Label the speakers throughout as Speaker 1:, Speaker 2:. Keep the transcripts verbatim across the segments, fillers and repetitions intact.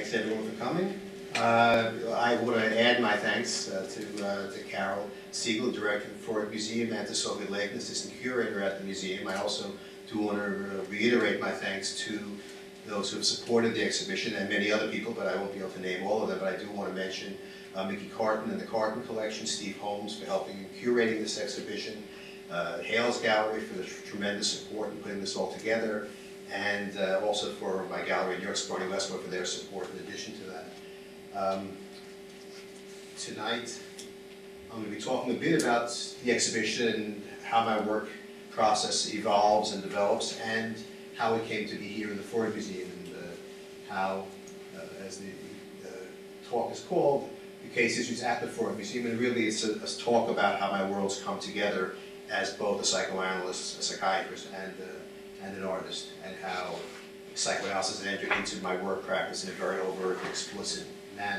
Speaker 1: Thanks everyone for coming. Uh, I want to add my thanks uh, to, uh, to Carol Siegel, director of the Freud Museum, and to Sophie Lake, assistant curator at the museum. I also do want to uh, reiterate my thanks to those who have supported the exhibition and many other people, but I won't be able to name all of them, but I do want to mention uh, Mickey Carton and the Carton Collection, Steve Holmes for helping in curating this exhibition, uh, Hales Gallery for the tremendous support in putting this all together, and uh, also for my gallery in New York, Barney Westwood, for their support in addition to that. Um, tonight, I'm going to be talking a bit about the exhibition and how my work process evolves and develops, and how it came to be here in the Freud Museum, and uh, how, uh, as the uh, talk is called, the Case Histories at the Freud Museum, and really it's a, a talk about how my worlds come together as both a psychoanalyst, a psychiatrist, and, uh, and an artist, and how psychoanalysis has entered into my work practice in a very overt, explicit manner.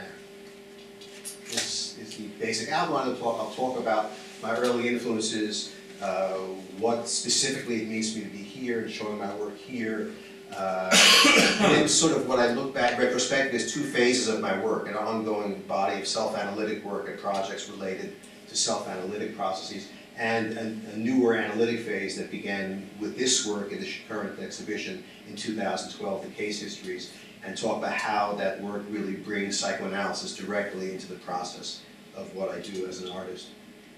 Speaker 1: This is the basic outline of the talk. I'll talk about my early influences, uh, what specifically it means for me to be here and showing my work here, uh, and then sort of what I look back, retrospectively, is two phases of my work, an ongoing body of self-analytic work and projects related to self-analytic processes, and a, a newer analytic phase that began with this work in the current exhibition in two thousand twelve, the Case Histories, and talk about how that work really brings psychoanalysis directly into the process of what I do as an artist.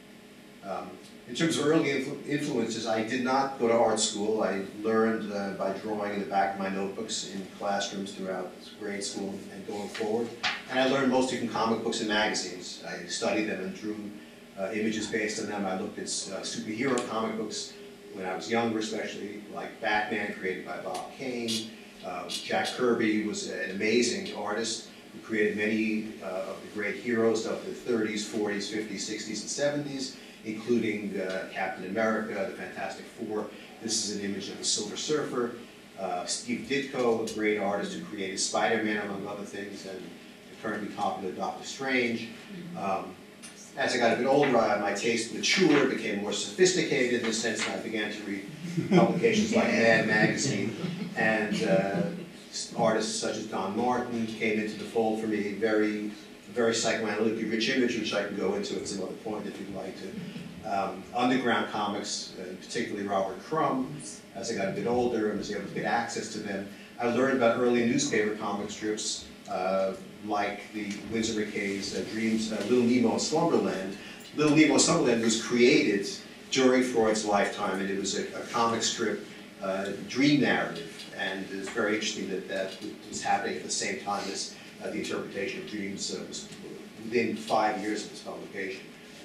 Speaker 1: Um, in terms of early influ influences, I did not go to art school. I learned uh, by drawing in the back of my notebooks in classrooms throughout grade school and going forward. And I learned mostly from comic books and magazines. I studied them and drew uh, images based on them. I looked at uh, superhero comic books when I was younger, especially like Batman, created by Bob Kane. Uh, Jack Kirby was an amazing artist who created many uh, of the great heroes of the thirties, forties, fifties, sixties, and seventies, including uh, Captain America, the Fantastic Four. This is an image of the Silver Surfer. Uh, Steve Ditko, a great artist who created Spider-Man, among other things, and the currently popular Doctor Strange. Um, as I got a bit older, I, my taste matured, became more sophisticated in the sense that I began to read publications like Mad Magazine, and uh, artists such as Don Martin came into the fold for me. Very, very psychoanalytically rich image, which I can go into at some other point if you'd like to. Um, underground comics, uh, particularly Robert Crumb. As I got a bit older and was able to get access to them, I learned about early newspaper comic strips uh, like the Winsor McCay's uh, Dreams, uh, Little Nemo and Slumberland. Little Nemo and Slumberland was created during Freud's lifetime, and it was a, a comic strip uh, dream narrative, and it's very interesting that that was happening at the same time as uh, the interpretation of dreams uh, was within five years of its publication.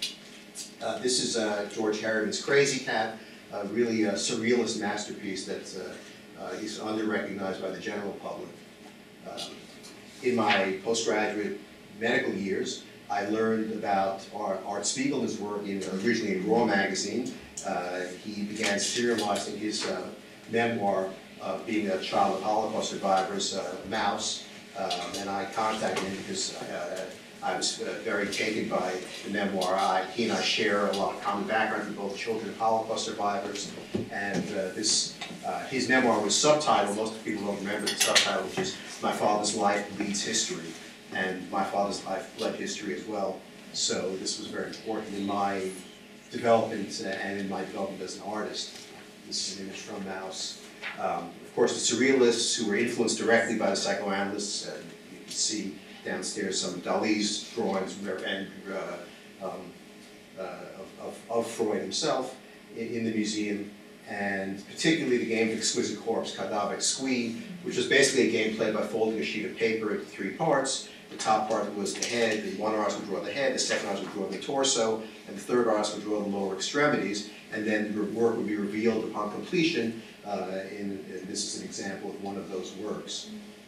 Speaker 1: Uh, this is uh, George Harriman's Crazy Cat, uh, really a surrealist masterpiece that uh, uh, is under-recognized by the general public. Um, in my postgraduate medical years, I learned about Art, Art Spiegelman's work in, originally in Raw magazine. Uh, he began serializing his uh, memoir, uh, being a child of Holocaust survivors, uh, Mouse, um, and I contacted him because uh, I was uh, very taken by the memoir. I, he and I share a lot of common background with both children of Holocaust survivors, and uh, this, uh, his memoir was subtitled, most people don't remember the subtitle, which is My Father's Life Leads History, and my father's life led history as well. So this was very important in my development uh, and in my development as an artist. This is an image from Mouse. Um, of course, the surrealists who were influenced directly by the psychoanalysts, uh, you can see downstairs some of Dali's drawings and uh, um, uh, of, of, of Freud himself in, in the museum, and particularly the game of Exquisite Corpse, Cadaver Exquis, which was basically a game played by folding a sheet of paper into three parts. The top part was the head, the one artist would draw the head, the second artist would draw the torso, and the third artist would draw the lower extremities, and then the work would be revealed upon completion. Uh, in, in, this is an example of one of those works.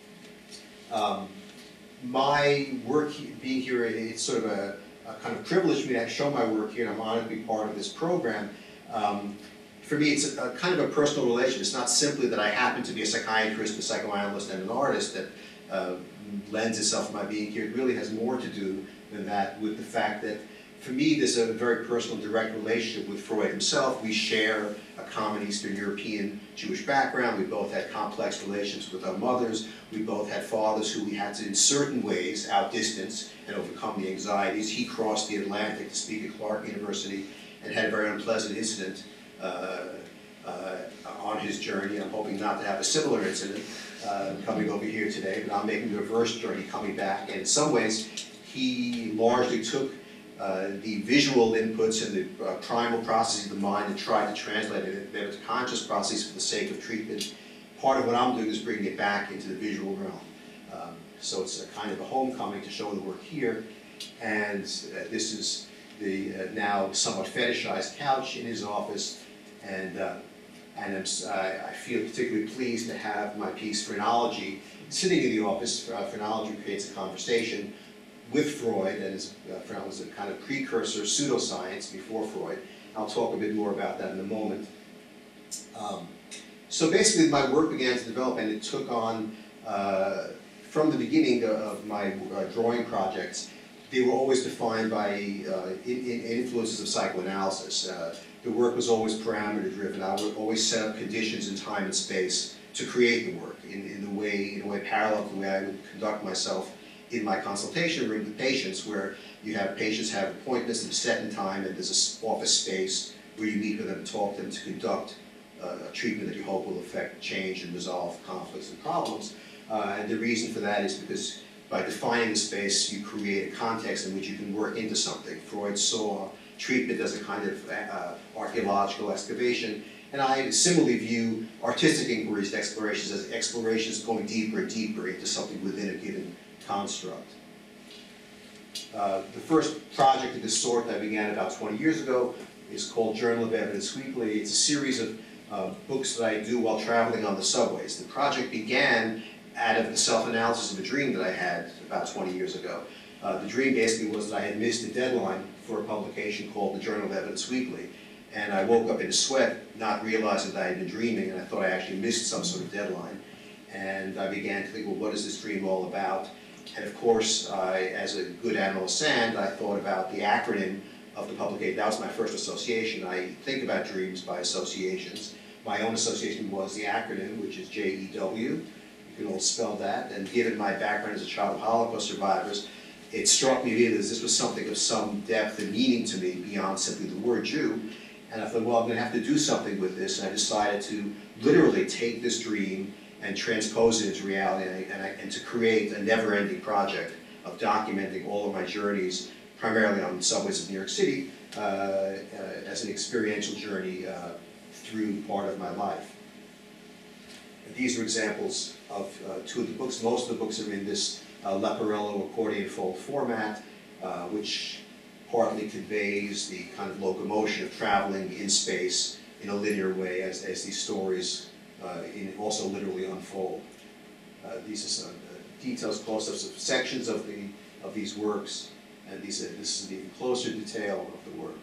Speaker 1: Um, my work being here, it's sort of a, a kind of privilege for me to show my work here, and I'm honored to be part of this program. Um, for me, it's a, a kind of a personal relation. It's not simply that I happen to be a psychiatrist, a psychoanalyst, and an artist that uh, lends itself to my being here. It really has more to do than that with the fact that, for me, there's a very personal, direct relationship with Freud himself. We share a common Eastern European Jewish background. We both had complex relations with our mothers. We both had fathers who we had to, in certain ways, outdistance and overcome the anxieties. He crossed the Atlantic to speak at Clark University and had a very unpleasant incident uh, uh, on his journey. I'm hoping not to have a similar incident uh, coming over here today, but I'm making the reverse journey coming back. And in some ways, he largely took uh, the visual inputs and the uh, primal processes of the mind and tried to translate it into conscious processes for the sake of treatment. Part of what I'm doing is bringing it back into the visual realm. Um, so it's a kind of a homecoming to show the work here. And uh, this is the uh, now somewhat fetishized couch in his office. And, uh, and I'm, I, I feel particularly pleased to have my piece, Phrenology, sitting in the office. Uh, Phrenology creates a conversation with Freud, and is, uh, Freud was a kind of precursor pseudoscience before Freud. I'll talk a bit more about that in a moment. Um, so basically my work began to develop, and it took on, uh, from the beginning of my uh, drawing projects, they were always defined by uh, in, in influences of psychoanalysis. Uh, the work was always parameter driven. I would always set up conditions in time and space to create the work in, in the way, in a way parallel to the way I would conduct myself in my consultation room with patients, where you have patients have appointments that are set in time, and there's an office space where you meet with them and talk to them to conduct uh, a treatment that you hope will affect change and resolve conflicts and problems. Uh, and the reason for that is because by defining the space, you create a context in which you can work into something. Freud saw treatment as a kind of uh, archaeological excavation, and I similarly view artistic inquiries and explorations as explorations going deeper and deeper into something within a given construct. Uh, the first project of this sort that I began about twenty years ago is called Journal of Evidence Weekly. It's a series of uh, books that I do while traveling on the subways. The project began out of the self-analysis of a dream that I had about twenty years ago. Uh, the dream basically was that I had missed a deadline for a publication called the Journal of Evidence Weekly. And I woke up in a sweat, not realizing that I had been dreaming, and I thought I actually missed some sort of deadline. And I began to think, well, what is this dream all about? And of course, I, as a good animal of sand, I thought about the acronym of the publication. That was my first association. I think about dreams by associations. My own association was the acronym, which is J E W. You can all spell that. And given my background as a child of Holocaust survivors, it struck me immediately as this was something of some depth and meaning to me beyond simply the word Jew. And I thought, well, I'm going to have to do something with this. And I decided to literally take this dream and transpose it into reality, and, I, and, I, and to create a never-ending project of documenting all of my journeys, primarily on subways of New York City, uh, uh, as an experiential journey uh, through part of my life. And these are examples of uh, two of the books. Most of the books are in this uh, Leporello accordion fold format, uh, which partly conveys the kind of locomotion of traveling in space in a linear way as, as these stories Uh, in also literally unfold. Uh, these are some uh, details, close-ups of sections of the of these works, and these are, this is an even closer detail of the work.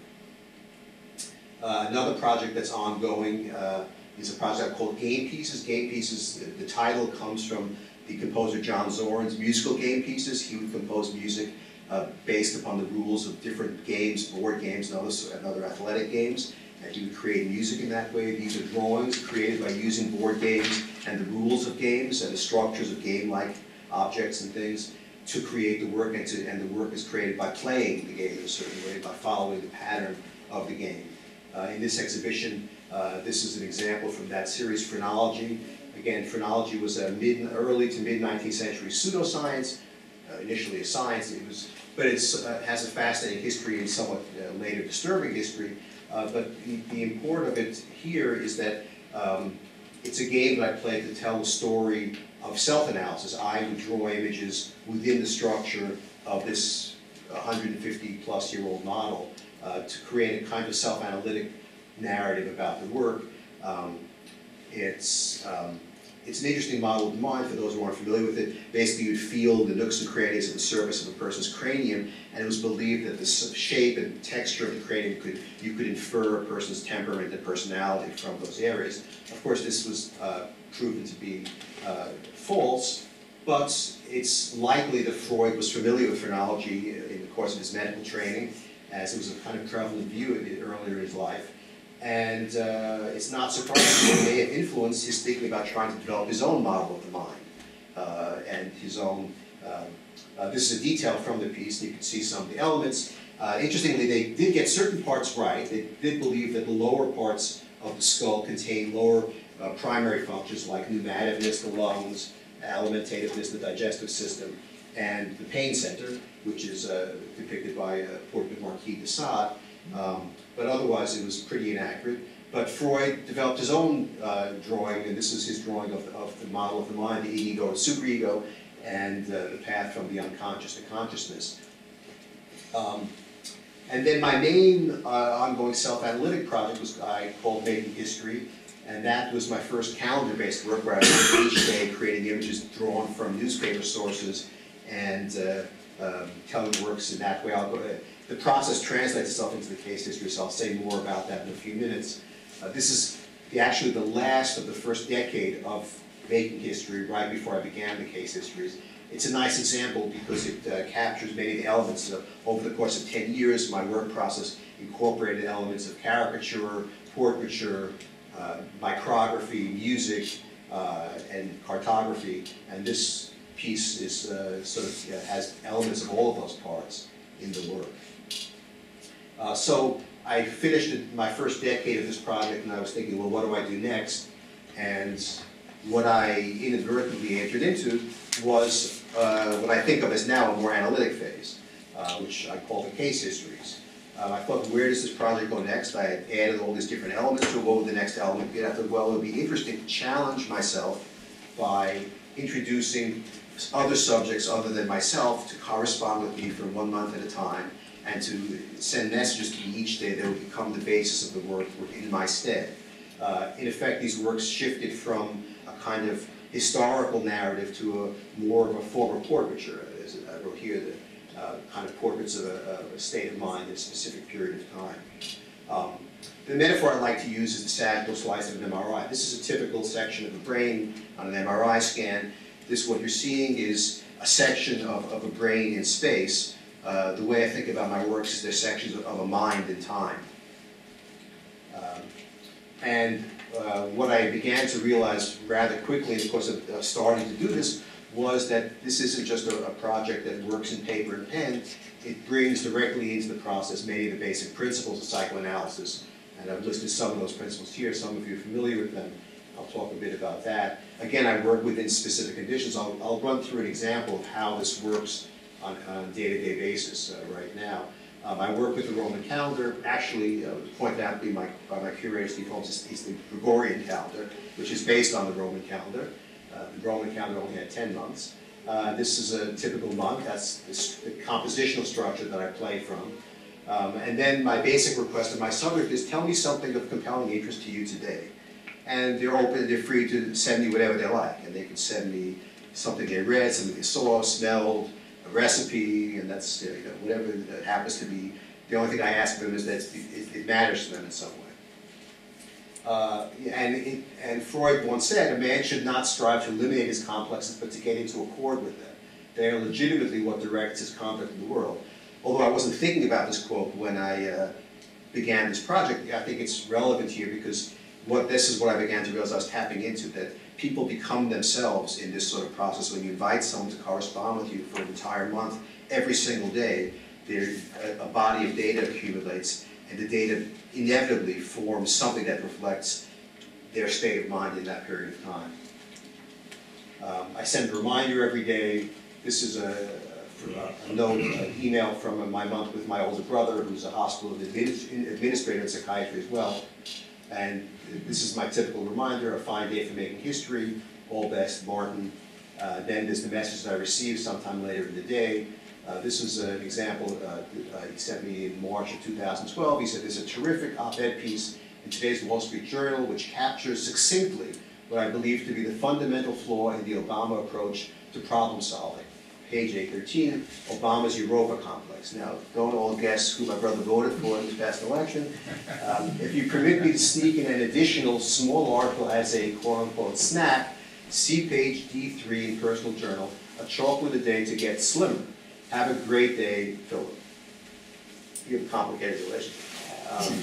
Speaker 1: Uh, another project that's ongoing uh, is a project called Game Pieces. Game Pieces, the, the title comes from the composer John Zorn's musical game pieces. He would compose music uh, based upon the rules of different games, board games, and, others, and other athletic games. And he would create music in that way. These are drawings created by using board games and the rules of games and the structures of game-like objects and things to create the work, and, to, and the work is created by playing the game in a certain way, by following the pattern of the game. Uh, in this exhibition, uh, this is an example from that series, Phrenology. Again, phrenology was a mid, early to mid-nineteenth century pseudoscience, uh, initially a science, it was, but it uh, has a fascinating history and somewhat uh, later disturbing history. Uh, but the, the import of it here is that um, it's a game that I play to tell the story of self-analysis. I would draw images within the structure of this one hundred fifty plus year old model uh, to create a kind of self-analytic narrative about the work. Um, it's, um, it's an interesting model of mind for those who aren't familiar with it. Basically, you'd feel the nooks and crannies of the surface of a person's cranium, and it was believed that the shape and texture of the cranium could, you could infer a person's temperament and personality from those areas. Of course, this was uh, proven to be uh, false, but it's likely that Freud was familiar with phrenology in the course of his medical training, as it was a kind of prevalent view earlier in his life. And uh, it's not surprising it may have influenced his thinking about trying to develop his own model of the mind uh, and his own. Um, uh, this is a detail from the piece. You can see some of the elements. Uh, interestingly, they did get certain parts right. They did believe that the lower parts of the skull contain lower uh, primary functions like pneumativeness, the lungs, alimentativeness, the digestive system, and the pain center, which is uh, depicted by uh, portrait Marquis de Sade. Um, but otherwise, it was pretty inaccurate. But Freud developed his own uh, drawing, and this is his drawing of the, of the model of the mind, the ego and superego, and uh, the path from the unconscious to consciousness. Um, and then my main uh, ongoing self-analytic project was I called Making History, and that was my first calendar-based work where I was each day creating images drawn from newspaper sources and uh, um, telling works in that way. I'll go, uh, the process translates itself into the case history, so I'll say more about that in a few minutes. Uh, this is the, actually the last of the first decade of Making History, right before I began the case histories. It's a nice example because it uh, captures many of the elements. Of, over the course of ten years, my work process incorporated elements of caricature, portraiture, uh, micrography, music, uh, and cartography. And this piece is uh, sort of uh, has elements of all of those parts in the work. Uh, so I finished my first decade of this project, and I was thinking, well, what do I do next? And what I inadvertently entered into was uh, what I think of as now a more analytic phase, uh, which I call the case histories. Uh, I thought, where does this project go next? I had added all these different elements to what would the next element be. I thought, well, it would be interesting to challenge myself by introducing other subjects other than myself to correspond with me for one month at a time, and to send messages to me each day that would become the basis of the work in my stead. Uh, in effect, these works shifted from a kind of historical narrative to a more of a form of portraiture. As I wrote here, the uh, kind of portraits of a, of a state of mind at a specific period of time. Um, the metaphor I like to use is the sagittal slice of an M R I. This is a typical section of the brain on an M R I scan. This, what you're seeing, is a section of, of a brain in space. Uh, the way I think about my works is they're sections of, of a mind in time. Um, and uh, what I began to realize rather quickly in the course of uh, starting to do this was that this isn't just a, a project that works in paper and pen. It brings directly into the process many of the basic principles of psychoanalysis. And I've listed some of those principles here. Some of you are familiar with them. I'll talk a bit about that. Again, I work within specific conditions. I'll, I'll run through an example of how this works on, on a day-to-day basis uh, right now. Um, I work with the Roman calendar. Actually, uh, pointed out to me by, by my curator, Steve Holmes, it's the Gregorian calendar, which is based on the Roman calendar. Uh, the Roman calendar only had ten months. Uh, this is a typical month. That's the, the compositional structure that I play from. Um, and then my basic request of my subject is, tell me something of compelling interest to you today. And they're open, they're free to send me whatever they like. And they can send me something they read, something they saw, smelled, a recipe, and that's, you know, whatever that happens to be. The only thing I ask them is that it, it matters to them in some way. Uh, and, it, and Freud once said, a man should not strive to eliminate his complexes, but to get into accord with them. They are legitimately what directs his conduct in the world. Although I wasn't thinking about this quote when I uh, began this project, I think it's relevant here because what this is what I began to realize I was tapping into, that people become themselves in this sort of process. When you invite someone to correspond with you for an entire month, every single day, there, a, a body of data accumulates, and the data inevitably forms something that reflects their state of mind in that period of time. Um, I send a reminder every day. This is a, a note, an email from my month with my older brother, who's a hospital administrator in psychiatry as well. And this is my typical reminder, a fine day for making history, all best, Martin. Uh, then there's the message that I received sometime later in the day. Uh, this is an example uh, uh, he sent me in March of two thousand twelve. He said, there's a terrific op-ed piece in today's Wall Street Journal which captures succinctly what I believe to be the fundamental flaw in the Obama approach to problem solving. Page eight thirteen, Obama's Europa complex. Now, don't all guess who my brother voted for in this past election. Um, if you permit me to sneak in an additional small article as a quote-unquote snack, see page D three in Personal Journal, a chocolate a day to get slimmer. Have a great day, Philip. You have a complicated relationship. Um,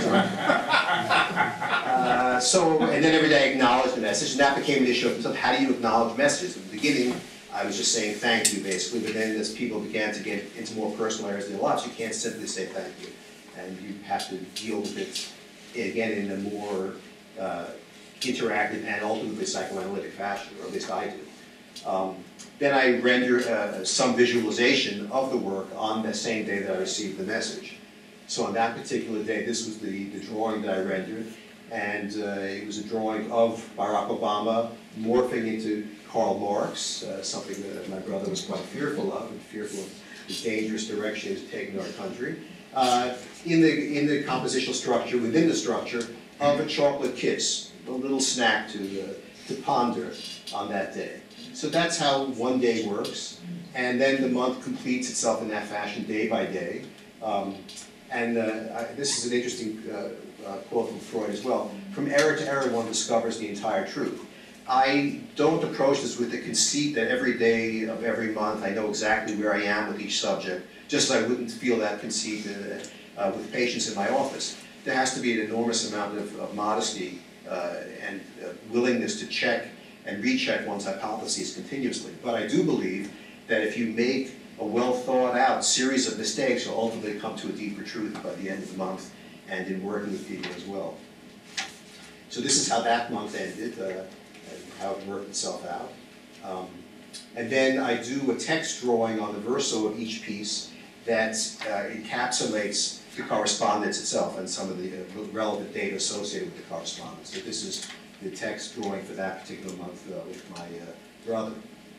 Speaker 1: uh, so, and then every day I acknowledge the message, and that became an issue of how do you acknowledge messages. In the beginning, I was just saying thank you, basically, but then as people began to get into more personal areas of their lives, you can't simply say thank you. And you have to deal with it, again, in a more uh, interactive and ultimately psychoanalytic fashion, or at least I do. Um, then I render uh, some visualization of the work on the same day that I received the message. So on that particular day, this was the, the drawing that I rendered, and uh, it was a drawing of Barack Obama morphing into Karl Marx, uh, something that my brother was quite fearful of, and fearful of the dangerous direction he was taking our country. Uh, in the in the compositional structure, within the structure, of a chocolate kiss, a little snack to uh, to ponder on that day. So that's how one day works, and then the month completes itself in that fashion, day by day. Um, and uh, I, this is an interesting uh, uh, quote from Freud as well. From error to error, one discovers the entire truth. I don't approach this with the conceit that every day of every month I know exactly where I am with each subject, just as I wouldn't feel that conceit uh, uh, with patients in my office. There has to be an enormous amount of, of modesty uh, and uh, willingness to check and recheck one's hypotheses continuously. But I do believe that if you make a well thought out series of mistakes, you'll ultimately come to a deeper truth by the end of the month and in working with people as well. So this is how that month ended. Uh, and how it worked itself out. Um, and then I do a text drawing on the verso of each piece that uh, encapsulates the correspondence itself and some of the uh, relevant data associated with the correspondence. So this is the text drawing for that particular month uh, with my uh, brother.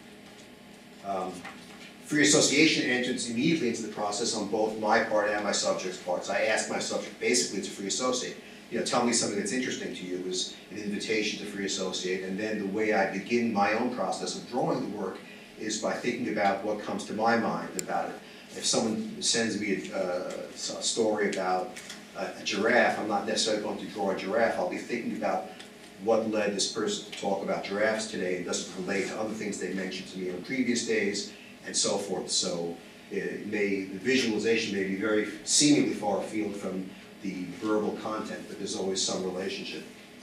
Speaker 1: Um, free association enters immediately into the process on both my part and my subject's parts. I ask my subject basically to free associate. You know, tell me something that's interesting to you is an invitation to free associate, and then the way I begin my own process of drawing the work is by thinking about what comes to my mind about it. If someone sends me a, uh, a story about a, a giraffe, I'm not necessarily going to draw a giraffe. I'll be thinking about what led this person to talk about giraffes today, and does it relate to other things they mentioned to me on previous days, and so forth. So it may, the visualization may be very seemingly far afield from the verbal content, but there's always some relationship.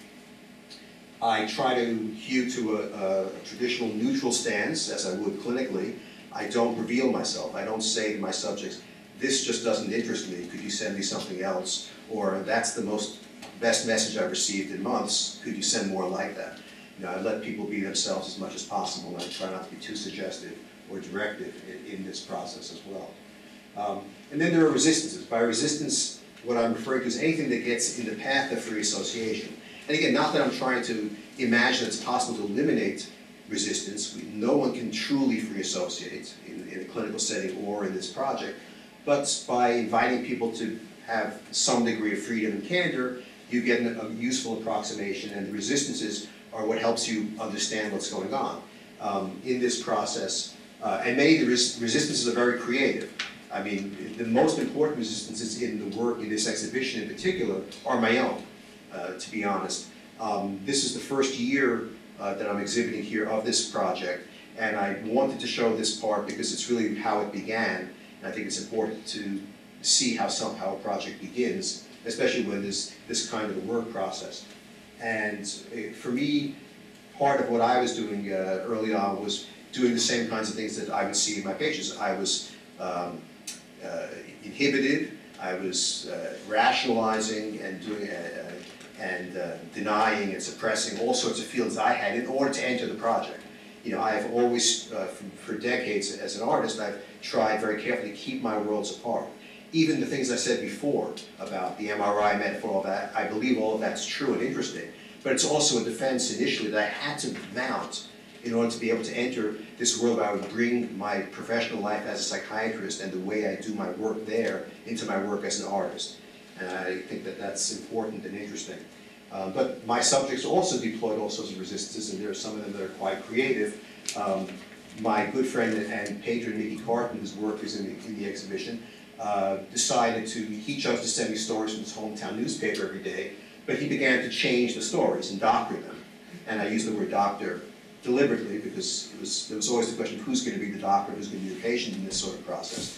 Speaker 1: I try to hew to a, a traditional neutral stance, as I would clinically. I don't reveal myself. I don't say to my subjects, this just doesn't interest me, could you send me something else? Or that's the most best message I've received in months, could you send more like that? You know, I let people be themselves as much as possible, and I try not to be too suggestive or directive in, in this process as well. Um, and then there are resistances. By resistance, what I'm referring to is anything that gets in the path of free association. And again, not that I'm trying to imagine it's possible to eliminate resistance. We, no one can truly free associate in, in a clinical setting or in this project. But by inviting people to have some degree of freedom and candor, you get an, a useful approximation, and the resistances are what helps you understand what's going on um, in this process. Uh, and many of the res resistances are very creative. I mean, the most important resistances in the work in this exhibition in particular are my own, uh, to be honest. Um, this is the first year uh, that I'm exhibiting here of this project, and I wanted to show this part because it's really how it began, and I think it's important to see how somehow a project begins, especially when there's this kind of a work process. And uh, for me, part of what I was doing uh, early on was doing the same kinds of things that I would see in my patients. I was um, Uh, inhibited, I was uh, rationalizing and doing uh, uh, and uh, denying and suppressing all sorts of feelings I had in order to enter the project. You know, I have always, uh, for, for decades as an artist, I've tried very carefully to keep my worlds apart. Even the things I said before about the M R I metaphor, all that, I believe all of that's true and interesting. But it's also a defense initially that I had to mount in order to be able to enter this world where I would bring my professional life as a psychiatrist and the way I do my work there into my work as an artist. And I think that that's important and interesting. Um, but my subjects also deployed all sorts of resistances, and there are some of them that are quite creative. Um, my good friend and patron, Mickey Carton, whose work is in the, in the exhibition, uh, decided to, he chose to send me stories from his hometown newspaper every day, but he began to change the stories and doctor them. And I use the word doctor deliberately because it was, there was always the question of who's going to be the doctor, who's going to be the patient in this sort of process.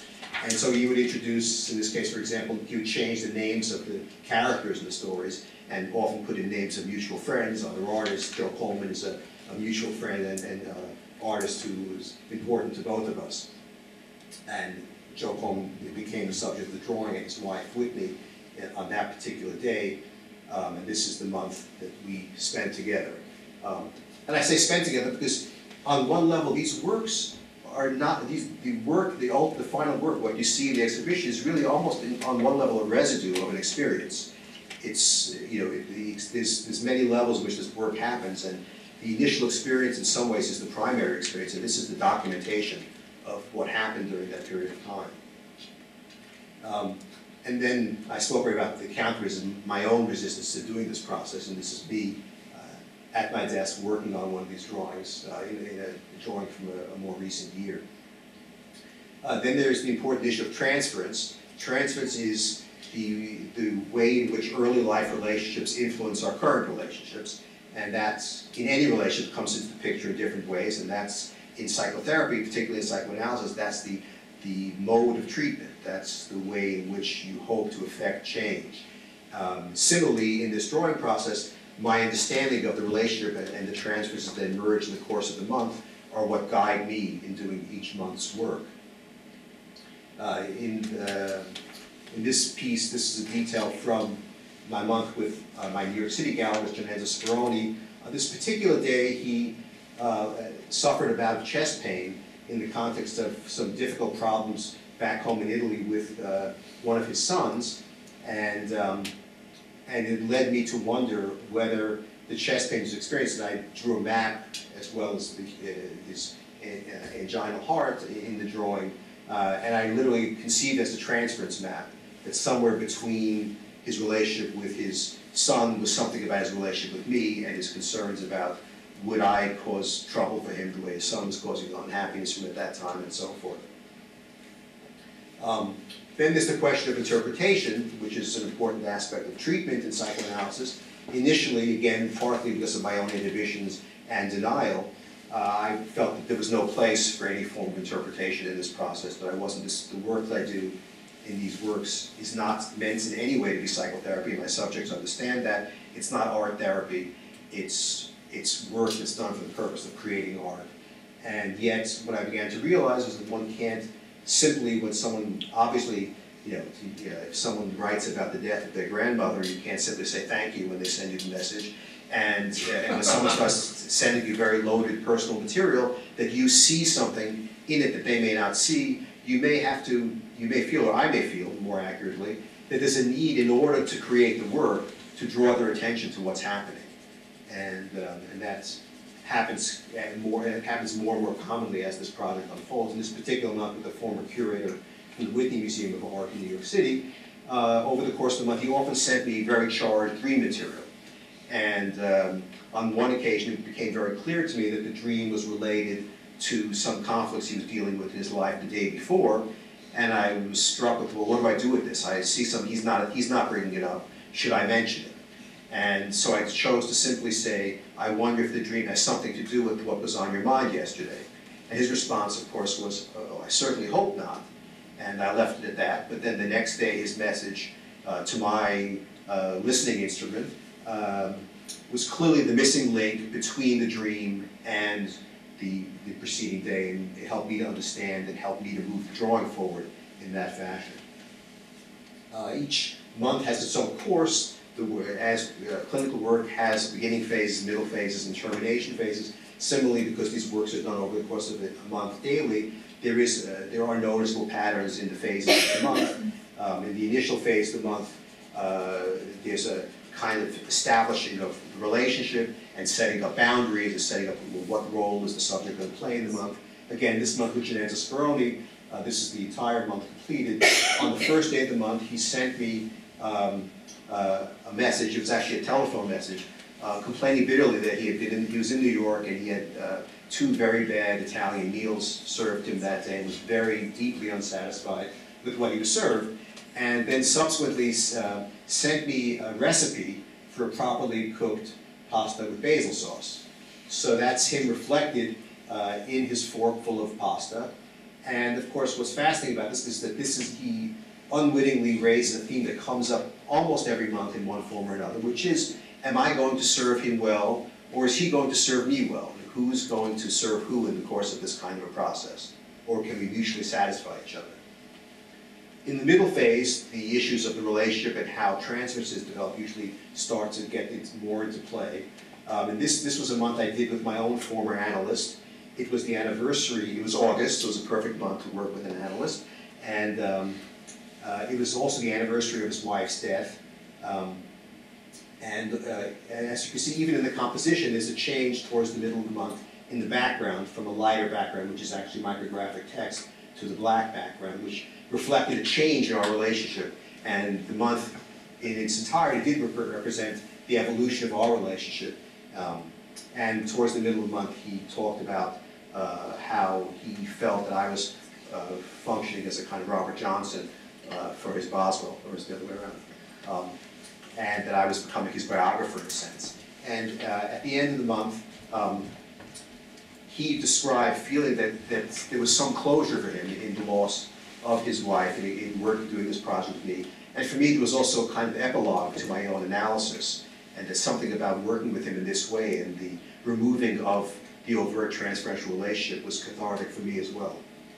Speaker 1: And so he would introduce, in this case, for example, he would change the names of the characters in the stories and often put in names of mutual friends, other artists. Joe Coleman is a, a mutual friend and, and uh, artist who was important to both of us. And Joe Coleman became the subject of the drawing, and his wife Whitney on that particular day. Um, and this is the month that we spent together. Um, and I say spent together because on one level, these works are not, these, the work, the, ult, the final work, what you see in the exhibition is really almost in, on one level a residue of an experience. It's, you know, it, the, there's, there's many levels in which this work happens, and the initial experience in some ways is the primary experience, and this is the documentation of what happened during that period of time. Um, and then I spoke about the counterism, my own resistance to doing this process, and this is me at my desk working on one of these drawings, uh, in, in a drawing from a, a more recent year. Uh, then there's the important issue of transference. Transference is the, the way in which early life relationships influence our current relationships, and that's, in any relationship, comes into the picture in different ways, and that's in psychotherapy, particularly in psychoanalysis, that's the, the mode of treatment. That's the way in which you hope to effect change. Um, similarly, in this drawing process, my understanding of the relationship and, and the transfers that emerge in the course of the month are what guide me in doing each month's work. Uh, in, uh, in this piece, this is a detail from my month with uh, my New York City gallerist, Gianenzo Speroni. On this particular day, he uh, suffered a bout of chest pain in the context of some difficult problems back home in Italy with uh, one of his sons. And um, And it led me to wonder whether the chest pain was experienced, and I drew a map as well as the, uh, his uh, anginal heart in the drawing, uh, and I literally conceived as a transference map that somewhere between his relationship with his son was something about his relationship with me and his concerns about would I cause trouble for him the way his son was causing unhappiness from at that time, and so forth. Um, Then there's the question of interpretation, which is an important aspect of treatment in psychoanalysis. Initially, again, partly because of my own inhibitions and denial, uh, I felt that there was no place for any form of interpretation in this process, that I wasn't, this, the work that I do in these works is not meant in any way to be psychotherapy, and my subjects understand that. It's not art therapy, it's, it's work that's done for the purpose of creating art. And yet, what I began to realize is that one can't simply, when someone, obviously, you know, if someone writes about the death of their grandmother, you can't simply say thank you when they send you the message. And, uh, and when someone starts sending you very loaded personal material, that you see something in it that they may not see, you may have to, you may feel, or I may feel, more accurately, that there's a need in order to create the work to draw their attention to what's happening. And, um, and that's, happens and more, and it happens more and more commonly as this project unfolds. In this particular month, with the former curator from the Whitney Museum of Art in New York City, uh, over the course of the month, he often sent me very charged dream material. And um, on one occasion, it became very clear to me that the dream was related to some conflicts he was dealing with in his life the day before. And I was struck with, well, what do I do with this? I see something, he's not, he's not bringing it up. Should I mention it? And so I chose to simply say, I wonder if the dream has something to do with what was on your mind yesterday. And his response, of course, was, oh, I certainly hope not. And I left it at that. But then the next day, his message uh, to my uh, listening instrument um, was clearly the missing link between the dream and the, the preceding day. And it helped me to understand and helped me to move the drawing forward in that fashion. Uh, each month has its own course. The, as uh, clinical work has beginning phases, middle phases, and termination phases. Similarly, because these works are done over the course of a month daily, there is uh, there are noticeable patterns in the phases of the month. Um, in the initial phase of the month, uh, there's a kind of establishing of the relationship and setting up boundaries and setting up what role is the subject going to play in the month. Again, this month with Gianenzo Speroni, uh, this is the entire month completed. On the first day of the month, he sent me um, Uh, a message. It was actually a telephone message, uh, complaining bitterly that he had been in, he was in New York and he had uh, two very bad Italian meals served him that day and was very deeply unsatisfied with what he was served, and then subsequently uh, sent me a recipe for a properly cooked pasta with basil sauce. So that's him reflected uh, in his fork full of pasta, And of course, what's fascinating about this is that this is, he unwittingly raises a theme that comes up almost every month in one form or another, which is, am I going to serve him well, or is he going to serve me well? Who's going to serve who in the course of this kind of a process? Or can we mutually satisfy each other? In the middle phase, the issues of the relationship and how transferences develop usually start to get more into play. Um, and this, this was a month I did with my own former analyst. It was the anniversary, it was August, so it was a perfect month to work with an analyst. And um, uh, it was also the anniversary of his wife's death. Um, and, uh, and as you can see, even in the composition, there's a change towards the middle of the month in the background from a lighter background, which is actually micrographic text, to the black background, which reflected a change in our relationship. And the month in its entirety did rep represent the evolution of our relationship. Um, and towards the middle of the month, he talked about uh, how he felt that I was uh, functioning as a kind of Robert Johnson uh, for his Boswell, or was the other way around. Um, and that I was becoming his biographer in a sense. And uh, at the end of the month, um, he described feeling that, that there was some closure for him in the loss of his wife in, in working, doing this project with me. And for me, there was also a kind of epilogue to my own analysis. And there's something about working with him in this way, and the removing of the overt transferential relationship was cathartic for me as well.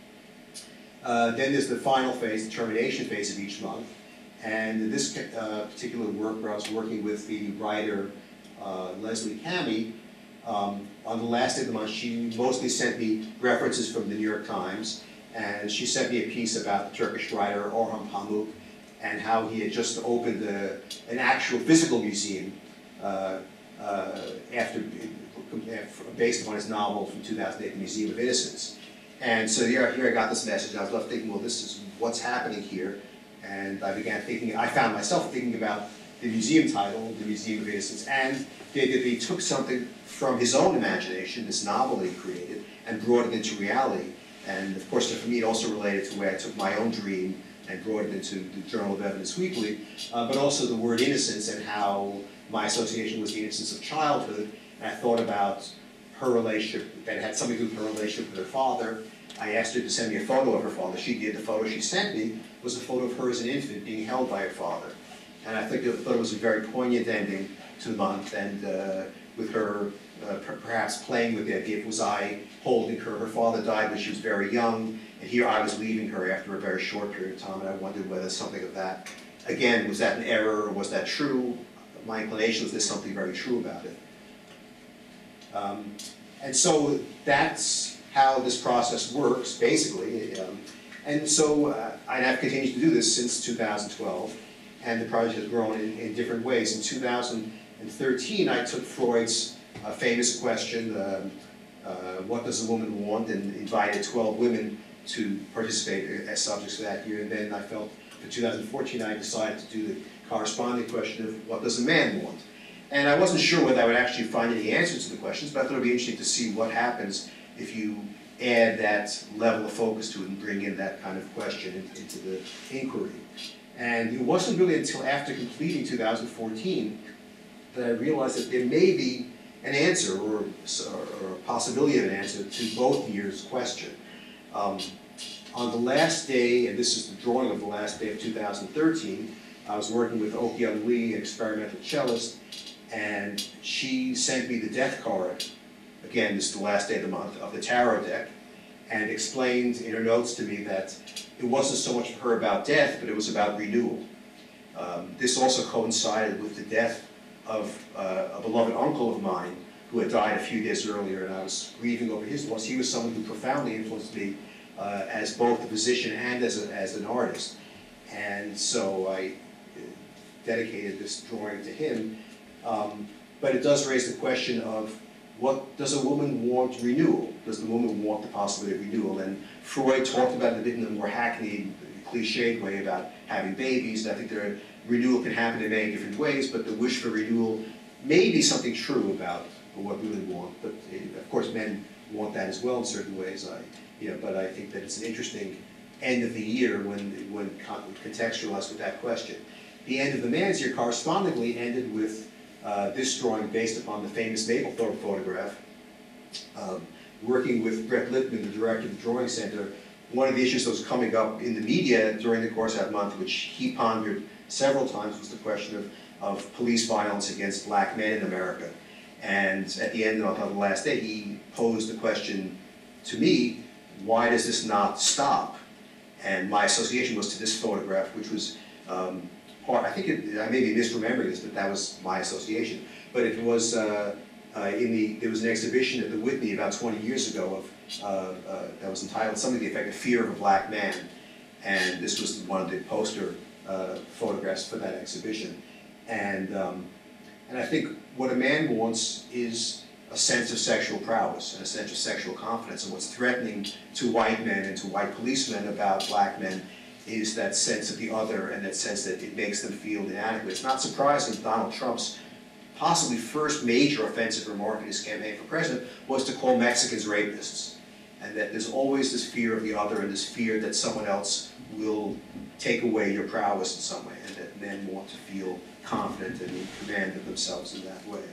Speaker 1: Uh, then there's the final phase, the termination phase of each month. And in this uh, particular work where I was working with the writer uh, Leslie Cammey, um, on the last day of the month, she mostly sent me references from the New York Times, and she sent me a piece about the Turkish writer Orhan Pamuk and how he had just opened a, an actual physical museum uh, uh, after, based upon his novel from two thousand eight, The Museum of Innocence. And so here, here I got this message, and I was left thinking, well, this is what's happening here. And I began thinking, I found myself thinking about the museum title, The Museum of Innocence, and that he took something from his own imagination, this novel he created, and brought it into reality. And of course, for me, it also related to where I took my own dream and brought it into the Journal of Evidence Weekly, uh, but also the word innocence and how my association was the innocence of childhood. And I thought about her relationship, that had something to do with her relationship with her father. I asked her to send me a photo of her father. She did. The photo she sent me was a photo of her as an infant being held by her father. And I think I thought it was a very poignant ending to the month, and uh, with her uh, per perhaps playing with the idea, was I holding her? Her father died when she was very young, and here I was leaving her after a very short period of time, and I wondered whether something of that, again, was that an error or was that true? My inclination was there's something very true about it. Um, and so that's how this process works, basically. Um, and so uh, I've continued to do this since two thousand twelve, and the project has grown in, in different ways. In two thousand thirteen, I took Freud's uh, famous question, um, uh, what does a woman want, and invited twelve women to participate as subjects for that year. And then I felt for two thousand fourteen, I decided to do the corresponding question of what does a man want? And I wasn't sure whether I would actually find any answers to the questions, but I thought it would be interesting to see what happens if you add that level of focus to it and bring in that kind of question in, into the inquiry. And it wasn't really until after completing two thousand fourteen that I realized that there may be an answer or, or a possibility of an answer to both years' question. Um, on the last day, and this is the drawing of the last day of two thousand thirteen, I was working with Ok Young Lee, an experimental cellist, and she sent me the death card, again, this is the last day of the month, of the tarot deck, and explained in her notes to me that it wasn't so much for her about death, but it was about renewal. Um, this also coincided with the death of uh, a beloved uncle of mine who had died a few days earlier, and I was grieving over his loss. He was someone who profoundly influenced me uh, as both a physician and as, a, as an artist. And so I dedicated this drawing to him. Um, but it does raise the question of, what does a woman want renewal? Does the woman want the possibility of renewal? And Freud talked about it a bit in a more hackneyed, cliched way about having babies. And I think there, renewal can happen in many different ways, but the wish for renewal may be something true about what women want. But of course, men want that as well in certain ways. I, you know, but I think that it's an interesting end of the year when when contextualized with that question. The end of the man's year correspondingly ended with Uh, this drawing based upon the famous Mapplethorpe photograph. Um, working with Brett Littman, the director of the Drawing Center, one of the issues that was coming up in the media during the course of that month, which he pondered several times, was the question of, of police violence against black men in America. And at the end of the last day, he posed the question to me, why does this not stop? And my association was to this photograph, which was um, part, I think it, I may be misremembering this, but that was my association. But it was, uh, uh, in the, there was an exhibition at the Whitney about twenty years ago of, uh, uh, that was entitled something to the effect of Fear of a Black Man. And this was one of the poster uh, photographs for that exhibition. And, um, and I think what a man wants is a sense of sexual prowess and a sense of sexual confidence. And what's threatening to white men and to white policemen about black men is that sense of the other and that sense that it makes them feel inadequate. It's not surprising that Donald Trump's possibly first major offensive remark in his campaign for president was to call Mexicans rapists. And that there's always this fear of the other and this fear that someone else will take away your prowess in some way, and that men want to feel confident and in command of themselves in that way.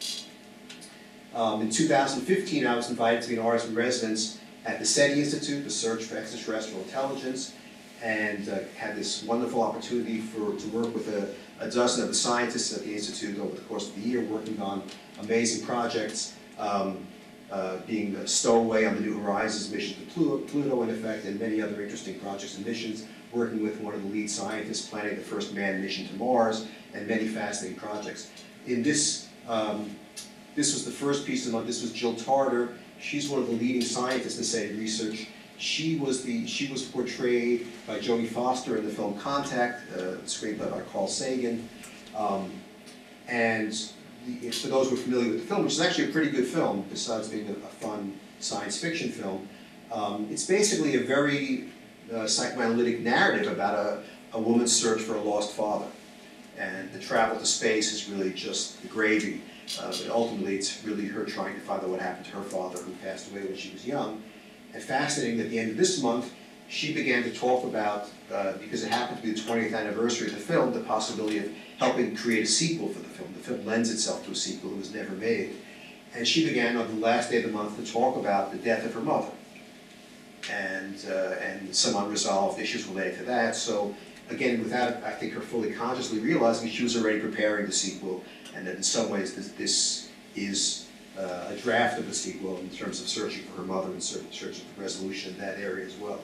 Speaker 1: Um, in two thousand fifteen, I was invited to be an artist in residence at the SETI Institute, the Search for Extraterrestrial Intelligence, and uh, had this wonderful opportunity for, to work with a, a dozen of the scientists at the Institute over the course of the year, working on amazing projects, um, uh, being a stowaway on the New Horizons mission to Pluto, Pluto, in effect, and many other interesting projects and missions, working with one of the lead scientists planning the first manned mission to Mars, and many fascinating projects. In this, um, this was the first piece of the month. This was Jill Tarter. She's one of the leading scientists in SETI research. She was the she was portrayed by Jodie Foster in the film Contact, uh, screenplay by Carl Sagan. Um, and the, for those who are familiar with the film, which is actually a pretty good film, besides being a, a fun science fiction film, um, it's basically a very uh, psychoanalytic narrative about a, a woman's search for a lost father. And the travel to space is really just the gravy. Uh, but ultimately, it's really her trying to find out what happened to her father, who passed away when she was young. And fascinating, at the end of this month, she began to talk about, uh, because it happened to be the twentieth anniversary of the film, the possibility of helping create a sequel for the film. The film lends itself to a sequel that was never made. And she began on the last day of the month to talk about the death of her mother and, uh, and some unresolved issues related to that. So again, without, I think, her fully consciously realizing, she was already preparing the sequel, and that in some ways this, this is uh, a draft of the sequel in terms of searching for her mother and searching for resolution in that area as well.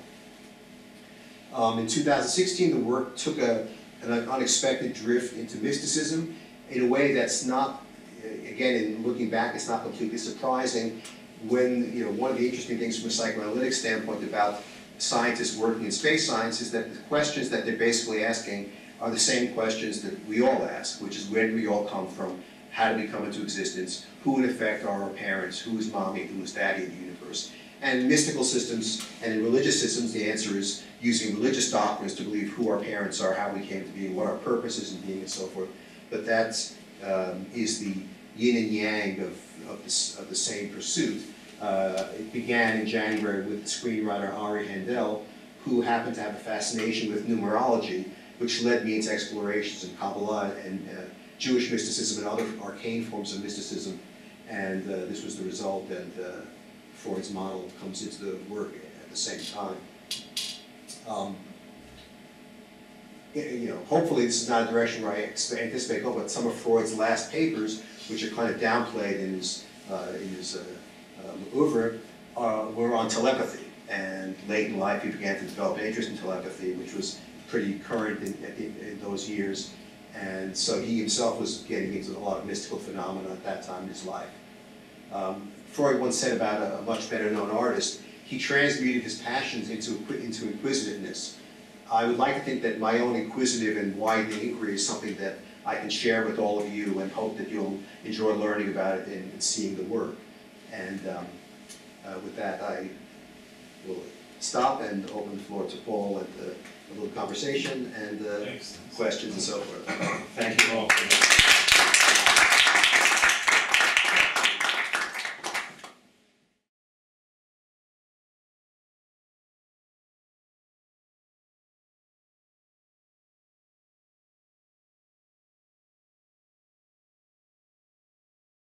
Speaker 1: Um, in two thousand sixteen, the work took a, an unexpected drift into mysticism in a way that's not, again, in looking back, it's not completely surprising. When, you know, one of the interesting things from a psychoanalytic standpoint about scientists working in space science is that the questions that they're basically asking are the same questions that we all ask, which is where do we all come from, how did we come into existence, who in effect are our parents, who is mommy, who is daddy in the universe. And in mystical systems and in religious systems, the answer is using religious doctrines to believe who our parents are, how we came to be, what our purpose is in being, and so forth. But that um, is the yin and yang of, of, this, of the same pursuit. Uh, it began in January with the screenwriter Ari Handel, who happened to have a fascination with numerology, which led me into explorations in Kabbalah and uh, Jewish mysticism and other arcane forms of mysticism. And uh, this was the result, and uh, Freud's model comes into the work at the same time. Um, you know, hopefully this is not a direction where I anticipate going, but some of Freud's last papers, which are kind of downplayed in his, uh, in his uh, uh, oeuvre, uh, were on telepathy. And late in life, he began to develop an interest in telepathy, which was pretty current in, in, in those years. And so he himself was getting into a lot of mystical phenomena at that time in his life. Um, Freud once said about a, a much better known artist, he transmuted his passions into, into inquisitiveness. I would like to think that my own inquisitive and widening inquiry is something that I can share with all of you, and hope that you'll enjoy learning about it and, and seeing the work. And um, uh, with that, I will stop and open the floor to Paul and uh, a little conversation and uh, questions and so forth. Thank you all.